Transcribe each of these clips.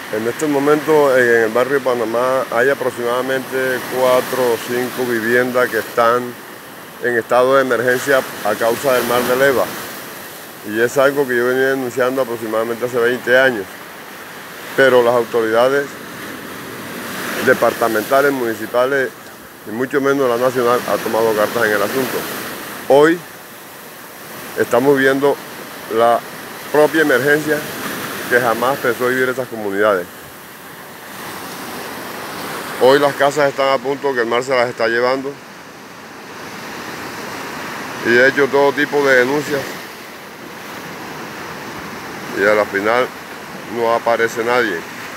En este momento en el barrio de Panamá hay aproximadamente 4 o 5 viviendas que están en estado de emergencia a causa del mar de leva. Y es algo que yo venía denunciando aproximadamente hace 20 años. Pero las autoridades departamentales, municipales y mucho menos la nacional ha tomado cartas en el asunto. Hoy estamos viendo la propia emergencia que jamás pensó vivir esas comunidades. Hoy las casas están a punto que el mar se las está llevando y he hecho todo tipo de denuncias y a la final no aparece nadie.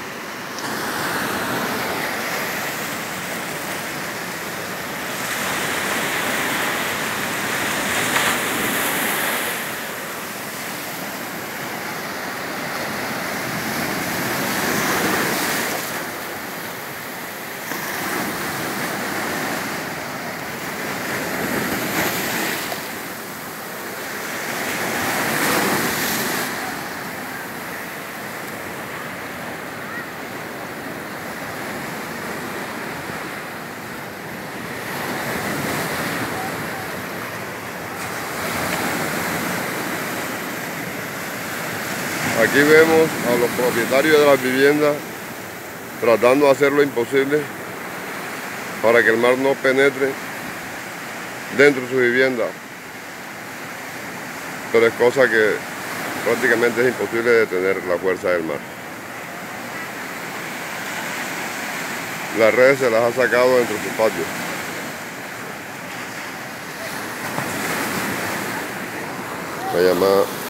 Aquí vemos a los propietarios de las viviendas tratando de hacer lo imposible para que el mar no penetre dentro de su vivienda. Pero es cosa que prácticamente es imposible detener la fuerza del mar. Las redes se las ha sacado dentro de sus patios. La llamada